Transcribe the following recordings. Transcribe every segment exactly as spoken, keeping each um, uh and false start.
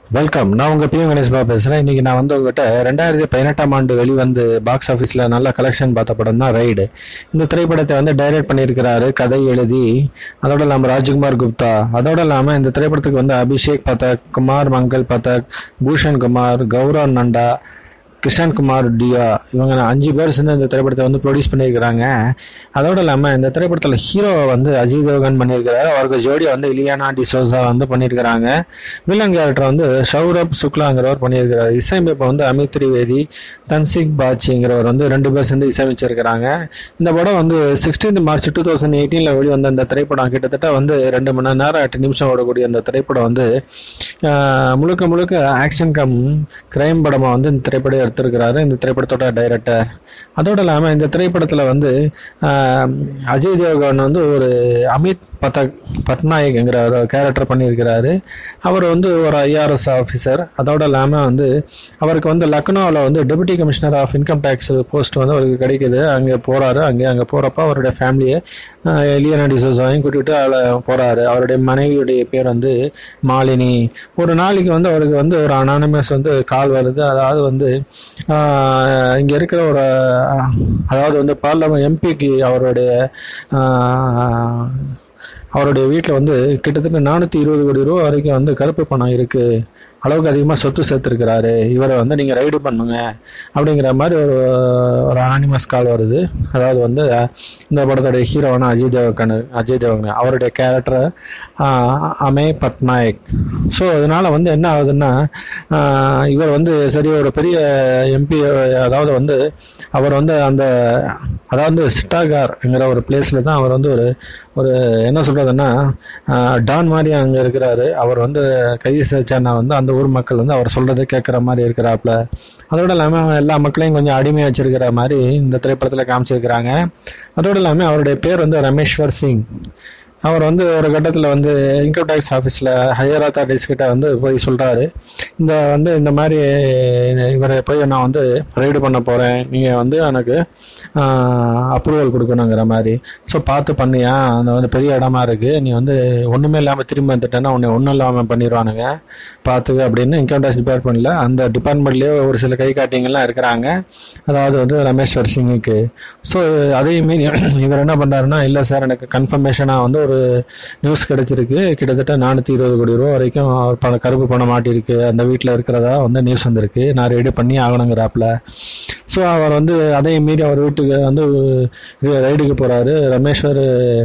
Welcome. நான் உங்கள் B M Ganesh Babu பேசுகிறேன். இன்றைக்கி நான் வந்து உங்கள்கிட்ட ரெண்டாயிரத்தி பதினெட்டாம் ஆண்டு வெளிவந்து பாக்ஸ் ஆஃபீஸில் நல்ல கலெக்ஷன் பார்த்த படம் தான் ரைடு. இந்த திரைப்படத்தை வந்து டைரக்ட் பண்ணியிருக்கிறாரு, கதை எழுதி. அதோட இல்லாமல் ராஜ்குமார் குப்தா. அதோட இல்லாமல் இந்த திரைப்படத்துக்கு வந்து அபிஷேக் பதக், குமார் மங்கள் பதக், பூஷன் குமார், கௌரவ் நண்டா, கிஷன் குமார் டியா, இவங்க அஞ்சு பேர் சேர்ந்து இந்த திரைப்படத்தை வந்து ப்ரொடியூஸ் பண்ணியிருக்கிறாங்க. அதோடு இல்லாமல் இந்த திரைப்படத்தில் ஹீரோவை வந்து அஜய் தேவ்கன் பண்ணியிருக்கிறாரு. அவருக்கு ஜோடியை வந்து இலியானா டிசோசா வந்து பண்ணியிருக்கிறாங்க. வில்லன் கேரக்டர் வந்து சௌரப் சுக்லாங்கிறவர் பண்ணியிருக்கிறார். இசையமைப்பை வந்து அமித் திரிவேதி, தன்சிக் பாச்சிங்கிறவர் வந்து ரெண்டு பேர் சேர்ந்து இசையமைச்சிருக்கிறாங்க. இந்த படம் வந்து சிக்ஸ்டீன்த் மார்ச் டூ தௌசண்ட் எயிட்டீனில் வெளிவந்த இந்த திரைப்படம் கிட்டத்தட்ட வந்து ரெண்டு மணி நேரம் எட்டு நிமிஷம் ஓடக்கூடிய அந்த திரைப்படம் வந்து முழுக்க முழுக்க ஆக்ஷன் கம் கிரைம் படமாக வந்து இந்த திரைப்படம் எடுத்திருக்கிறாரு இந்த திரைப்படத்தோட டைரக்டர். அதோடு இல்லாமல் இந்த திரைப்படத்தில் வந்து அஜய் தேவ்கன் வந்து ஒரு அமித் பதக் பட்நாயக்ங்கிற ஒரு கேரக்டர் பண்ணியிருக்கிறாரு. அவர் வந்து ஒரு ஐஆர்எஸ் ஆஃபீஸர். அதோடு இல்லாமல் வந்து அவருக்கு வந்து லக்னோவில் வந்து deputy commissioner of income tax post வந்து அவருக்கு கிடைக்குது. அங்கே போகிறாரு. அங்கே அங்கே போகிறப்ப அவருடைய ஃபேமிலியை இலியானா டிசோசாவையும் கூட்டிகிட்டு அதில் போகிறாரு. அவருடைய மனைவியுடைய பேர் வந்து மாலினி. ஒரு நாளைக்கு வந்து அவருக்கு வந்து ஒரு அனானிமஸ் வந்து கால் வருது. அதாவது வந்து இங்கே இருக்கிற ஒரு அதாவது வந்து பார்லமெண்ட் எம்பிக்கு அவருடைய அவருடைய வீட்டில் வந்து கிட்டத்தட்ட நானூற்றி இருபது கோடி ரூபா வரைக்கும் வந்து கருப்பு பணம் இருக்குது, அளவுக்கு அதிகமாக சொத்து சேர்த்துருக்கிறாரு, இவரை வந்து நீங்கள் ரைடு பண்ணுங்க அப்படிங்கிற மாதிரி ஒரு ஒரு அனானிமஸ் கால் வருது. அதாவது வந்து இந்த படத்தோடைய ஹீரோவான அஜய் தேவகன் அஜய் தேவகன் அவருடைய கேரக்டர் அமே பட்நாயக். ஸோ அதனால் வந்து என்ன ஆகுதுன்னா, இவர் வந்து சரி ஒரு பெரிய எம்பி, அதாவது வந்து அவர் வந்து அந்த அதாவது சிட்டாகார்ங்கிற ஒரு பிளேஸில் தான் அவர் வந்து ஒரு ஒரு என்ன சொல்கிறதுன்னா டான் மாதிரி அங்கே இருக்கிறாரு. அவர் வந்து கைது சேர்ச்சானா வந்து அந்த ஊர் மக்கள் வந்து அவர் சொல்கிறத கேட்குற மாதிரி இருக்கிறாப்புல. அதோடு இல்லாமல் எல்லா மக்களையும் கொஞ்சம் அடிமையாக வச்சிருக்கிற மாதிரி இந்த திரைப்படத்தில் காமிச்சிருக்கிறாங்க. அதோடு இல்லாமல் அவருடைய பேர் வந்து ரமேஸ்வர் சிங். அவர் வந்து ஒரு கட்டத்தில் வந்து இன்கம் டேக்ஸ் ஆஃபீஸில் ஹையர் அத்தாரிட்டிஸ் கிட்ட வந்து போய் சொல்கிறாரு, இந்த வந்து இந்த மாதிரி இவரை போய் நான் வந்து ரைடு பண்ண போகிறேன், நீங்கள் வந்து எனக்கு அப்ரூவல் கொடுக்கணுங்கிற மாதிரி. ஸோ பார்த்து பண்ணியா, அந்த வந்து பெரிய இடமா இருக்குது, நீ வந்து ஒன்றுமே இல்லாமல் திரும்பி வந்துட்டேன்னா உன்னை ஒன்றும் இல்லாமல் பண்ணிடுவானுங்க பார்த்துக்க அப்படின்னு இன்கம் டேக்ஸ் டிபார்ட்மெண்ட்டில் அந்த டிபார்ட்மெண்ட்லேயே ஒரு சில கை காட்டிங்கெல்லாம் இருக்கிறாங்க. அதாவது வந்து ரமேஸ்வர் சிங்குக்கு. ஸோ அதையுமே இவர் என்ன பண்ணுறாருன்னா, இல்லை சார் எனக்கு கன்ஃபர்மேஷனாக வந்து ஒரு நியூஸ் கிடைச்சிருக்கு, கிட்டத்தட்ட நானூற்றி இருபது கோடி ரூபா வரைக்கும் அவர் பண கருப்பு பணம் மாட்டிருக்கு, அந்த வீட்டில் இருக்கிறதா வந்து நியூஸ் வந்திருக்கு, நான் ரெடி பண்ணி ஆகணுங்கிறாப்புல. ஸோ அவர் வந்து அதையும் மீறி அவர் வீட்டுக்கு வந்து ரைடுக்கு போகிறாரு. ரமேஸ்வர்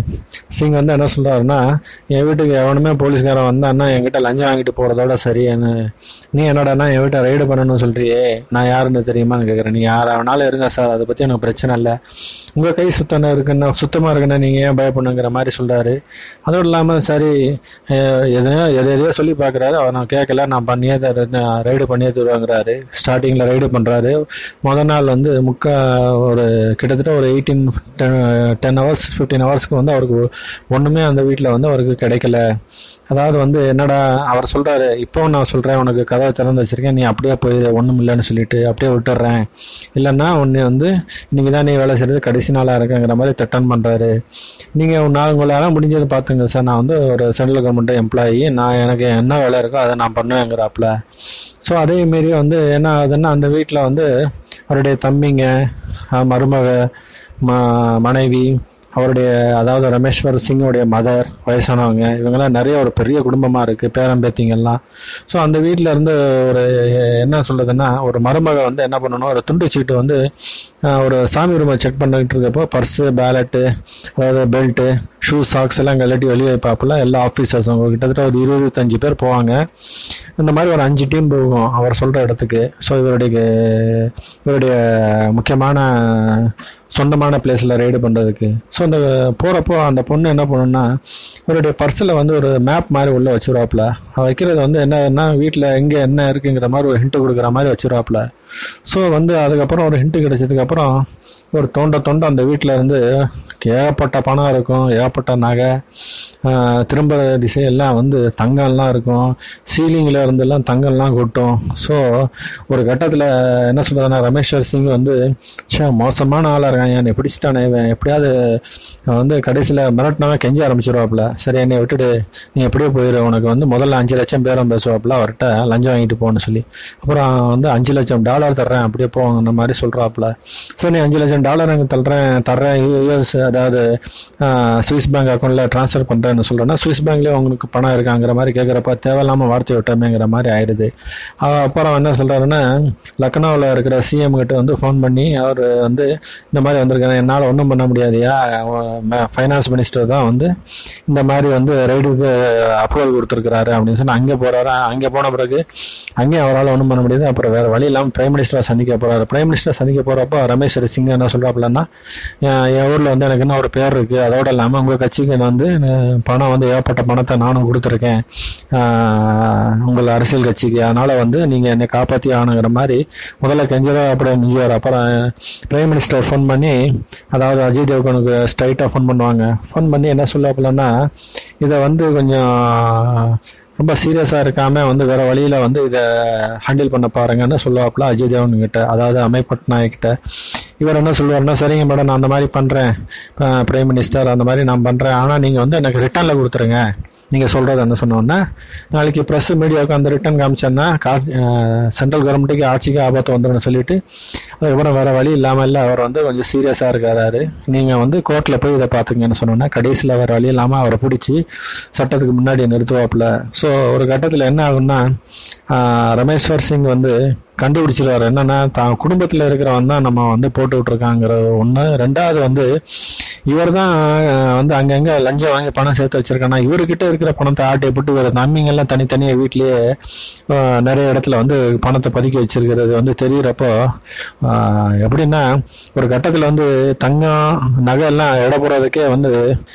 சிங் வந்து என்ன சொல்கிறாருன்னா, என் வீட்டுக்கு எவனுமே போலீஸ்காரன் வந்தான்னா என்கிட்ட லஞ்சம் வாங்கிட்டு போகிறதோட சரி, நீ என்னடானா என் வீட்டை ரைடு பண்ணணும்னு சொல்கிறியே, நான் யாருன்னு தெரியுமான்னு கேட்குறேன். நீ யார் அவனாலும் இருங்க சார், அதை பற்றி எனக்கு பிரச்சனை இல்லை, உங்கள் கை சுத்தமாக இருக்குன்னா சுத்தமாக இருக்குன்னா நீங்கள் ஏன் பயப்படுங்கிற மாதிரி சொல்கிறாரு. அதோடு இல்லாமல் சரி எதனையோ எதை எதையோ சொல்லி பார்க்குறாரு. அவர் நான் கேட்கல, நான் பண்ணியே ரைடு பண்ணியே தருவாங்கிறாரு. ஸ்டார்டிங்கில் ரைடு பண்ணுறாரு. முதல் நாள் வந்து முக்கா ஒரு கிட்டத்தட்ட ஒரு எயிட்டீன் டென் ஹவர்ஸ் ஃபிஃப்டீன் ஹவர்ஸ்க்கு வந்து அவருக்கு ஒன்றுமே அந்த வீட்டில் வந்து அவருக்கு கிடைக்கல. அதாவது வந்து என்னடா அவர் சொல்கிறாரு, இப்போ நான் சொல்கிறேன் உனக்கு கதவை திறந்து வச்சுருக்கேன், நீ அப்படியே போய் ஒன்றும் இல்லைன்னு சொல்லிட்டு அப்படியே விட்டுடுறேன், இல்லைன்னா ஒன்று வந்து இன்றைக்கி தான் நீ வேலை செய்கிறது கடைசி நாளாக இருக்குங்கிற மாதிரி திட்டம் பண்ணுறாரு. நீங்கள் ஒரு நாள் உங்களால் முடிஞ்சது பார்த்துங்க சார், நான் வந்து ஒரு சென்ட்ரல் கவர்மெண்ட் எம்ப்ளாயி, நான் எனக்கு என்ன வேலை இருக்கோ அதை நான் பண்ணுவேங்கிறாப்புல. ஸோ அதேமாரி வந்து என்ன ஆகுதுன்னா, அந்த வீட்டில் வந்து அவருடைய தம்பிங்க, மருமக, ம மனைவி, அவருடைய அதாவது ரமேஸ்வர் சிங்கோடைய மதர், வயசானவங்க, இவங்கெல்லாம் நிறைய ஒரு பெரிய குடும்பமாக இருக்குது, பேரம்பேத்திங்கெல்லாம். ஸோ அந்த வீட்டில் இருந்து ஒரு என்ன சொல்கிறதுன்னா, ஒரு மருமக வந்து என்ன பண்ணணும், ஒரு துண்டு சீட்டு வந்து ஒரு சாமி ரூமை செக் பண்ணிட்டு இருக்கப்போ பர்ஸு, பேலட்டு, அதாவது பெல்ட்டு, ஷூ, சாக்ஸ் எல்லாம் கழட்டி வெளியே வைப்பாப்புல. எல்லா ஆஃபீஸர்ஸும் அவங்க கிட்டத்தட்ட ஒரு இருபத்தஞ்சு பேர் போவாங்க. இந்த மாதிரி ஒரு அஞ்சு டீம் போகும் அவர் சொல்கிற இடத்துக்கு. ஸோ இவருடைய இவருடைய முக்கியமான சொந்தமான பிளேஸில் ரைடு பண்ணுறதுக்கு. ஸோ அந்த போகிறப்போ அந்த பொண்ணு என்ன பண்ணுன்னா, இவருடைய பர்ஸில் வந்து ஒரு மேப் மாதிரி உள்ளே வச்சுருவாப்புல. வைக்கிறது வந்து என்னன்னா, வீட்டில் எங்கே என்ன இருக்குங்கிற மாதிரி ஒரு ஹிண்ட்டு கொடுக்குற மாதிரி வச்சுருவாப்புல. ஸோ வந்து அதுக்கப்புறம் ஒரு ஹிண்ட்டு கிடைச்சதுக்கப்புறம் ஒரு தோண்ட தோண்ட அந்த வீட்டில் இருந்து ஏகப்பட்ட பணம் இருக்கும், ஏகப்பட்ட நகை, திரும்ப திசையெல்லாம் வந்து தங்கம்லாம் இருக்கும், சீலிங்கில் இருந்தெல்லாம் தங்கம்லாம் கொட்டும். ஸோ ஒரு கட்டத்தில் என்ன சொல்கிறதுனா ரமேஸ்வர் சிங் வந்து சே மோசமான ஆளாக இருக்கான், என்னை பிடிச்சிட்டானே இவன், எப்படியாவது வந்து கடைசியில் மிரட்டினாவே கெஞ்ச ஆரம்பிச்சிருவாப்புல. சரி என்னை விட்டுட்டு நீ எப்படியோ போயிடு, உனக்கு வந்து முதல்ல அஞ்சு லட்சம் பேரம் பேசுவாப்புல, அவர்கிட்ட லஞ்சம் வாங்கிட்டு போகணும்னு சொல்லி. அப்புறம் வந்து அஞ்சு லட்சம் டாலர் தர்றேன் அப்படியே போங்கிற மாதிரி சொல்கிறாப்புல. ஸோ நீ அஞ்சு லட்சம் டாலர் எனக்கு தர்றேன் தர்றேன் யூஎஸ் அதாவது சுவிஸ் பேங்க் அக்கௌண்ட்டில் ட்ரான்ஸ்ஃபர் பண்ணுறேன்னு சொல்கிறேன்னா சுவிஸ் பேங்க்லேயே உங்களுக்கு பணம் இருக்காங்கிற மாதிரி கேட்குறப்ப தேவையில்லாமல் வார்த்தை விட்டோமேங்கிற மாதிரி ஆயிடுது. அப்புறம் என்ன சொல்கிறாருன்னா லக்னோவில் இருக்கிற சிஎம் கிட்ட வந்து ஃபோன் பண்ணி அவர் வந்து இந்த மாதிரி வந்திருக்காரு, என்னால் ஒன்றும் பண்ண முடியாதையா, ஃபைனான்ஸ் மினிஸ்டர் தான் வந்து இந்த மாதிரி வந்து ரைடுக்கு அப்ரூவல் கொடுத்துருக்குறாரு அப்படின்னு சொல்லி அங்கே போகிறாரு. அங்கே போன பிறகு அங்கேயும் அவரால் ஒன்றும் பண்ண முடியாது. அப்புறம் வேறு வழி இல்லாமல் பிரைம் மினிஸ்டரை சந்திக்க போகிறாரு. பிரைம் மினிஸ்டரை சந்திக்க போகிறப்போ ரமேஸ்வர் சிங் என்ன சொல்கிறாப்புலன்னா, என் ஊரில் வந்து எனக்கு என்ன ஒரு பேர் இருக்குது, அதோடு இல்லாமல் உங்கள் கட்சிக்கு வந்து பணம் வந்து ஏகப்பட்ட பணத்தை நானும் கொடுத்துருக்கேன் உங்கள் அரசியல் கட்சிக்கு, அதனால் வந்து நீங்கள் என்னை காப்பாற்றி ஆணுங்கிற மாதிரி முதல்ல கெஞ்சரா அப்படியே முடிஞ்சுவார். அப்புறம் பிரைம் மினிஸ்டர் ஃபோன் பண்ணி, அதாவது அஜய் தேவ்கனுக்கு ஸ்ட்ரைட்டாக ஃபோன் பண்ணுவாங்க. ஃபோன் பண்ணி என்ன சொல்லாப்புலன்னா, இதை வந்து கொஞ்சம் ரொம்ப சீரியஸாக இருக்காமல் வந்து வேறு வழியில் வந்து இதை ஹேண்டில் பண்ண பாருங்கன்னு சொல்லுவாப்புல அஜய் தேவன் கிட்ட, அதாவது அமய் பட்நாயக் கிட்ட. இவர் என்ன சொல்லுவார்னா, சரிங்க மேடம் நான் அந்த மாதிரி பண்ணுறேன் பிரைம் மினிஸ்டர், அந்த மாதிரி நான் பண்ணுறேன், ஆனால் நீங்கள் வந்து எனக்கு ரிட்டர்னில் கொடுத்துருங்க, நீங்கள் சொல்கிறது என்ன சொன்னோன்னா நாளைக்கு ப்ரெஸ் மீடியாவுக்கு அந்த ரிட்டர்ன் காமிச்சேன்னா கா சென்ட்ரல் கவர்மெண்ட்டுக்கு ஆட்சிக்கு ஆபத்து வந்துடும் சொல்லிட்டு அதுக்கப்புறம் வேறு வழி இல்லாமல் இல்லை அவர் வந்து கொஞ்சம் சீரியஸாக இருக்காரு, நீங்கள் வந்து கோர்ட்டில் போய் இதை பார்த்துங்கன்னு சொன்னோன்னா கடைசியில் வேறு வழி இல்லாமல் அவரை பிடிச்சி சட்டத்துக்கு முன்னாடி நிறுத்துவாப்புல. ஸோ ஒரு கட்டத்தில் என்ன ஆகுன்னா ரமேஸ்வர் சிங் வந்து கண்டுபிடிச்சிருவார் என்னன்னா தான் குடும்பத்தில் இருக்கிறவன் தான் நம்ம வந்து போட்டு விட்டுருக்காங்கிற ஒன்று. ரெண்டாவது வந்து இவர் தான் வந்து அங்கங்கே லஞ்சம் வாங்கி பணம் சேர்த்து வச்சிருக்கானா, இவர்கிட்ட இருக்கிற பணத்தை ஆட்டை போட்டு இவர் நம்பிங்கெல்லாம் தனித்தனியாக வீட்லேயே நிறைய இடத்துல வந்து பணத்தை பதுக்கி வச்சிருக்கிறது வந்து தெரிகிறப்போ எப்படின்னா ஒரு கட்டத்தில் வந்து தங்கம் நகை எல்லாம் இட போடுறதுக்கே வந்து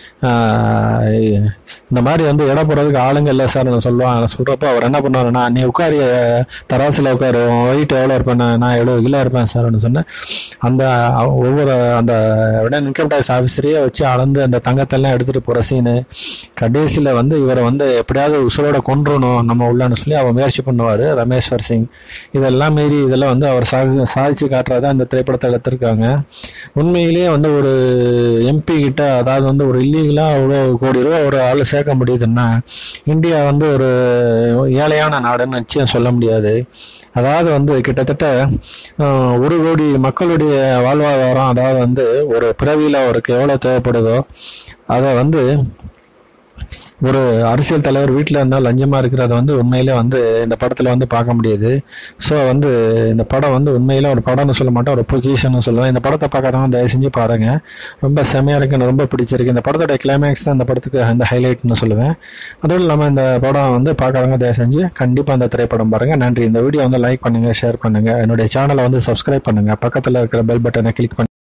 இந்த மாதிரி வந்து இட போடுறதுக்கு ஆளுங்க இல்லை சார் நான் சொல்லுவாங்க. சொல்கிறப்போ அவர் என்ன பண்ணுவாருன்னா, நீ உட்காரிய தராசில் உட்காரு, வெயிட் எவ்வளோ இருப்பேன், நான் எவ்வளோ கிலோ இருப்பேன் சார்னு சொன்னேன். அந்த ஒவ்வொரு அந்த இன்கம் டேக்ஸ் ஆஃபீஸரையே வச்சு அளந்து அந்த தங்கத்தெல்லாம் எடுத்துகிட்டு போகிற சீனு, கடைசியில் வந்து இவரை வந்து எப்படியாவது உசுரோட கொன்றணும் நம்ம உள்ளன்னு சொல்லி அவர் முயற்சி பண்ணுவார் ரமேஸ்வர் சிங். இதெல்லாம் மீறி இதெல்லாம் வந்து அவர் சாதி சாதிச்சு காட்டுறதா இந்த திரைப்படத்தை எடுத்திருக்காங்க. உண்மையிலேயே வந்து ஒரு எம்பி கிட்ட அதாவது வந்து ஒரு இல்லீகலாக அவ்வளோ கோடி ரூபா ஒரு ஆள் சேர்க்க முடியுதுன்னா இந்தியா வந்து ஒரு ஏழையான நாடுன்னு நிச்சயம் சொல்ல முடியாது. அதாவது வந்து கிட்டத்தட்ட ஒரு கோடி மக்களுடைய வாழ்வாதாரம், அதாவது வந்து ஒரு பிறவியில் அவருக்கு எவ்வளோ தேவைப்படுதோ அதை வந்து ஒரு அரசியல் தலைவர் வீட்டில் இருந்தால் லஞ்சமாக இருக்கிறத வந்து உண்மையிலே வந்து இந்த படத்தில் வந்து பார்க்க முடியுது. ஸோ வந்து இந்த படம் வந்து உண்மையிலே ஒரு படம்னு சொல்ல மாட்டேன், ஒரு பொக்கிஷன்னு சொல்லுவேன். இந்த படத்தை பார்க்காதவங்க தயவு செஞ்சு பாருங்கள், ரொம்ப செம்மையாக இருக்குன்னு ரொம்ப பிடிச்சிருக்கு. இந்த படத்தோட கிளைமேக்ஸ் தான் இந்த படத்துக்கு அந்த ஹைலைட்னு சொல்லுவேன். அதுவும் இல்லாமல் இந்த படம் வந்து பார்க்காதவங்க தயவு செஞ்சு கண்டிப்பாக அந்த திரைப்படம் பாருங்கள். நன்றி. இந்த வீடியோ வந்து லைக் பண்ணுங்கள், ஷேர் பண்ணுங்கள், என்னுடைய சேனலை வந்து சப்ஸ்கிரைப் பண்ணுங்கள், பக்கத்தில் இருக்கிற பெல் பட்டனை கிளிக் பண்ணி